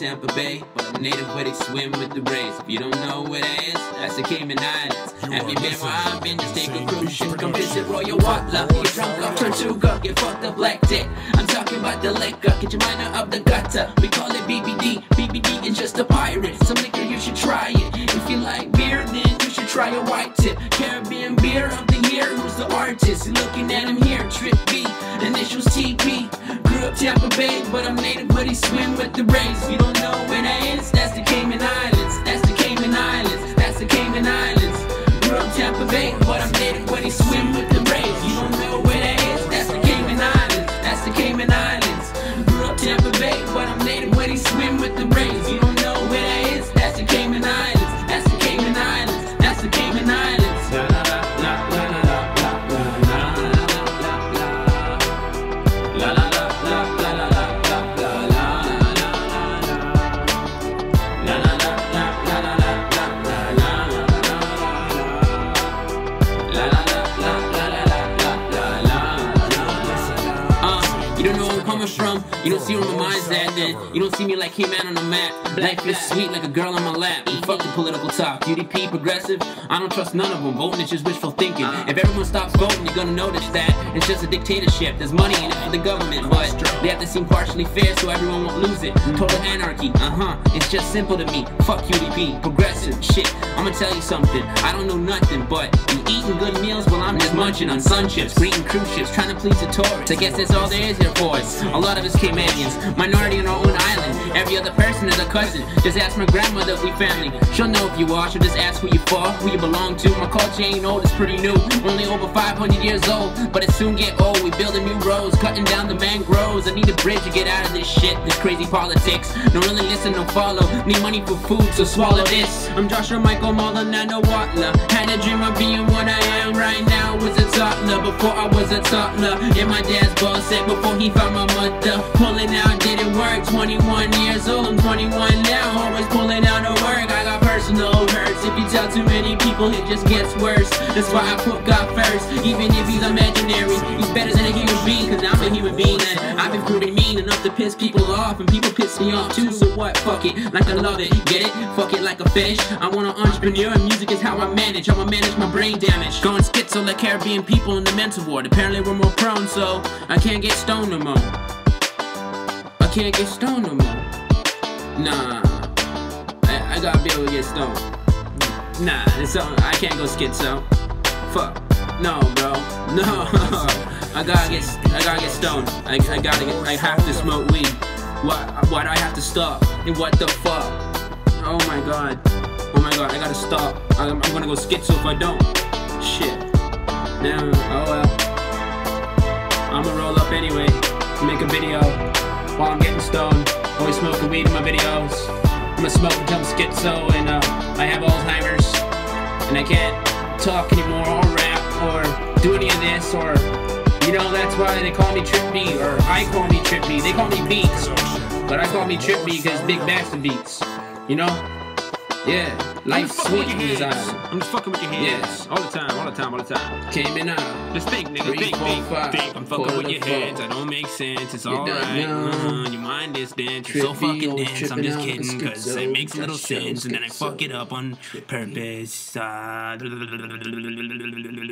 Tampa Bay, but I'm native where they swim with the rays. If you don't know where that is, that's the Cayman Islands. Have you been where I've been? Just take a cruise ship, come visit Royal Watla. Get drunk off Tortuga, get fucked up like that. I'm talking about the liquor, get your mind out of the gutter. We call it BBD, BBD is just a pirate. Some liquor, you should try it. If you like beer, then you should try a white tip. Caribbean beer of the year, who's the artist? You're looking at him here, Trip B, initials TP. Grew up Tampa Bay, but I'm native where they swim with the rays. If you don't know where that is, that's the Cayman Islands. That's the Cayman Islands. That's the Cayman Islands. Grew up Tampa Bay, but I'm native where they swim with the rays. You don't know where that is, that's the Cayman Islands. That's the Cayman Islands. Grew up Tampa Bay, but I'm native where they swim with the rays. You don't know where that is, that's the Cayman Islands. That's the Cayman Islands. That's the Cayman Islands. You don't know where I'm coming from, you don't see where my mind's at, then you don't see me like He-Man on the map. Life is sweet like a girl on my lap. And fuck the political talk, UDP, progressive, I don't trust none of them. Voting is just wishful thinking. If everyone stops voting, you're gonna notice that it's just a dictatorship. There's money in it for the government, but they have to seem partially fair so everyone won't lose it. Total anarchy, it's just simple to me. Fuck UDP, progressive, shit. I'ma tell you something, I don't know nothing, but you eating good meals while I'm just munching on sun chips, greeting cruise ships, trying to please the tourists. I guess that's all there is here for us. A lot of us Caymanians, minority on our own island. Every other person is a cousin. Just ask my grandmother if we family. She'll know if you are. She'll just ask who you for, who you belong to. My culture ain't old, it's pretty new. Only over 500 years old, but it soon get old. We building new roads, cutting down the mangroves. I need a bridge to get out of this shit, this crazy politics. Don't really listen, don't follow. Need money for food, so swallow this. I'm Joshua Michael Maldonado Watla. Had a dream of being what I am right now. Was a toddler before I was a toddler. In my dad's ball set before he found my mother. Pulling out, did it work? 21 years old, I'm 21 now. Always pulling out the work. I got personal hurts. If you tell too many people, it just gets worse. That's why I put God first. Even if he's imaginary, he's better than a human being. Cause I'm a human being and I've been proving mean enough to piss people off. And people piss me off too, so what? Fuck it, like I love it. Get it? Fuck it like a fish. I want an entrepreneur and music is how I manage. I'ma manage my brain damage. Going schizo like Caribbean people in the mental ward. Apparently we're more prone, so I can't get stoned no more. I can't get stoned no more. Nah, I gotta be able to get stoned. Nah, I can't go schizo. Fuck, no, bro, no. I gotta get stoned. I have to smoke weed. Why do I have to stop? And what the fuck? Oh my god, I gotta stop. I'm gonna go schizo if I don't. Shit. Now, oh well. I'ma roll up anyway, make a video while I'm getting stoned. Always smoking weed in my videos. I'ma smoke until I'm schizo and I have Alzheimer's. And I can't talk anymore or rap or do any of this or, you know, that's why they call me Trip B, or I call me Trip B. They call me Beats, but I call me Trip B because Big Bastard Beats. You know? Yeah, life's sweet in this island. I'm just fucking with your hands. Yes. All the time. Cayman Island. Just think, nigga, 3, 4, 5, think. I'm fucking with your heads. I don't make sense. It's alright. Your mind is dense. You're so fucking dense. I'm just kidding, cause it makes little sense. And then I fuck it up on purpose.